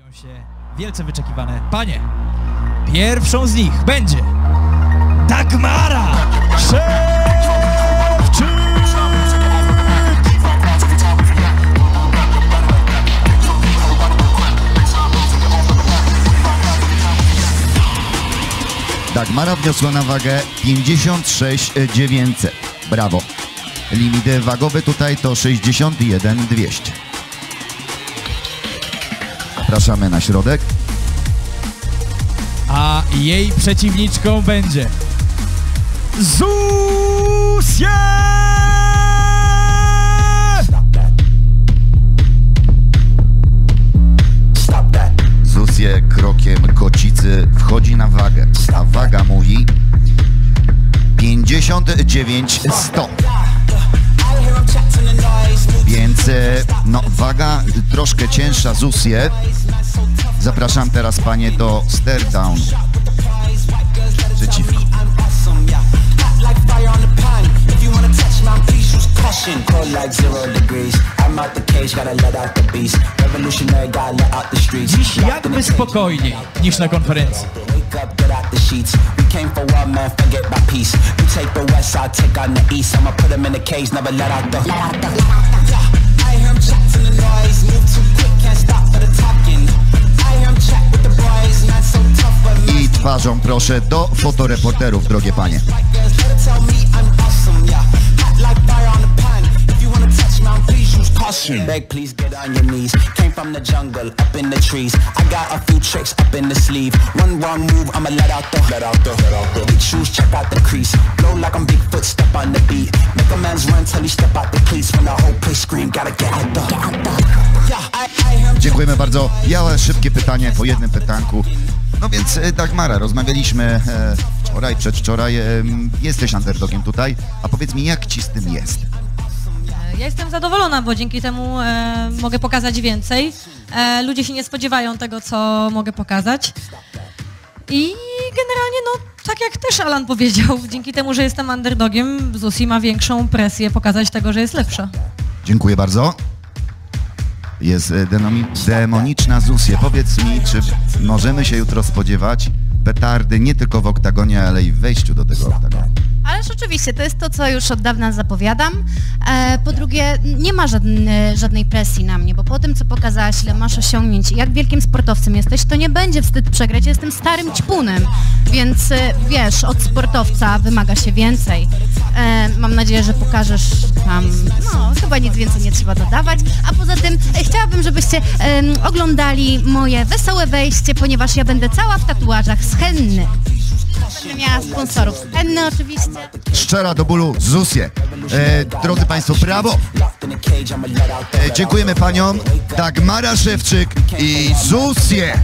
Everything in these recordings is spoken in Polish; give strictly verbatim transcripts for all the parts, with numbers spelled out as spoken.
się wielce wyczekiwane panie. Pierwszą z nich będzie Dagmara Szewczyk! Dagmara wniosła na wagę pięćdziesiąt sześć dziewięćset. Brawo. Limit wagowy tutaj to sześćdziesiąt jeden dwieście. Zapraszamy na środek. A jej przeciwniczką będzie Zuzia! Zuzie krokiem kocicy wchodzi na wagę, a waga mówi pięćdziesiąt dziewięć sto. Więc no, waga troszkę cięższa Zuzie. Zapraszam teraz panie do stare down. Przeciwko. Dziś jakby spokojniej niż na konferencji. I twarzą proszę do fotoreporterów, drogie panie. Beg, please get on your knees. Came from the jungle, up in the trees. I got a few tricks up in the sleeve. One wrong move, I'ma let out the, let out the, let out the. Big shoes, check out the crease. Blow like I'm Bigfoot, step on the beat. Make a man's run till he step out the cleats. When the whole place scream, gotta get out the, get out the. Yeah, I, I hear. Dziękujemy bardzo. Ja szybkie pytanie po jednym pytanku. No więc Dagmara, rozmawialiśmy e, wczoraj, przedwczoraj. E, jesteś underdogiem tutaj, a powiedz mi, jak ci z tym jest? Ja jestem zadowolona, bo dzięki temu e, mogę pokazać więcej. E, ludzie się nie spodziewają tego, co mogę pokazać. I generalnie, no, tak jak też Alan powiedział, dzięki temu, że jestem underdogiem, Zuzi ma większą presję pokazać tego, że jest lepsza. Dziękuję bardzo. Jest demoniczna Zuzie. Powiedz mi, czy możemy się jutro spodziewać petardy nie tylko w oktagonie, ale i w wejściu do tego oktagonu? Ależ oczywiście, to jest to, co już od dawna zapowiadam. E, po drugie, nie ma żadne, żadnej presji na mnie, bo po tym, co pokazałaś, ile masz osiągnięć i jak wielkim sportowcem jesteś, to nie będzie wstyd przegrać. Ja jestem starym ćpunem, więc e, wiesz, od sportowca wymaga się więcej. E, mam nadzieję, że pokażesz tam, no, chyba nic więcej nie trzeba dodawać. A poza tym e, chciałabym, żebyście e, oglądali moje wesołe wejście, ponieważ ja będę cała w tatuażach z henny. Będę miała sponsorów. Henny oczywiście. Szczera do bólu Zuzie. E, drodzy państwo, brawo! E, dziękujemy paniom Dagmara Szewczyk i Zuzie.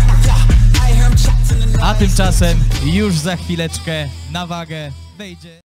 A tymczasem już za chwileczkę na wagę wejdzie